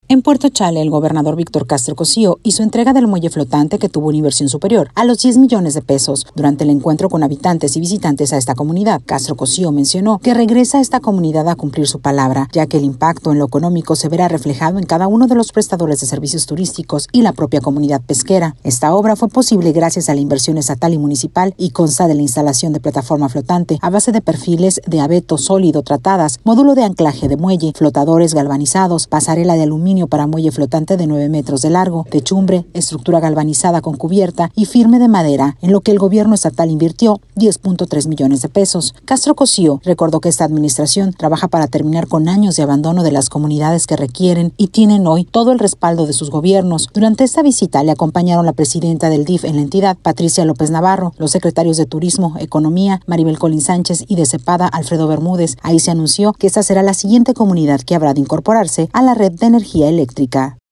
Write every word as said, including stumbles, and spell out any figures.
En Puerto Chale, el gobernador Víctor Castro Cosío hizo entrega del muelle flotante que tuvo una inversión superior a los diez millones de pesos. Durante el encuentro con habitantes y visitantes a esta comunidad, Castro Cosío mencionó que regresa a esta comunidad a cumplir su palabra, ya que el impacto en lo económico se verá reflejado en cada uno de los prestadores de servicios turísticos y la propia comunidad pesquera. Esta obra fue posible gracias a la inversión estatal y municipal y consta de la instalación de plataforma flotante a base de perfiles de abeto sólido tratadas, módulo de anclaje de muelle, flotadores galvanizados, pasarela de aluminio para muelle flotante de nueve metros de largo, techumbre, estructura galvanizada con cubierta y firme de madera, en lo que el gobierno estatal invirtió diez punto tres millones de pesos. Castro Cosío recordó que esta administración trabaja para terminar con años de abandono de las comunidades que requieren y tienen hoy todo el respaldo de sus gobiernos. Durante esta visita le acompañaron la presidenta del D I F en la entidad, Patricia López Navarro, los secretarios de Turismo, Economía, Maribel Colín Sánchez, y de Cepeda, Alfredo Bermúdez. Ahí se anunció que esta será la siguiente comunidad que habrá de incorporarse a la red de energía eléctrica.